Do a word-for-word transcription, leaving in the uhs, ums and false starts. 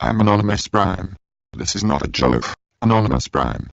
I'm Anonymous Prime. This is not a joke. Anonymous Prime.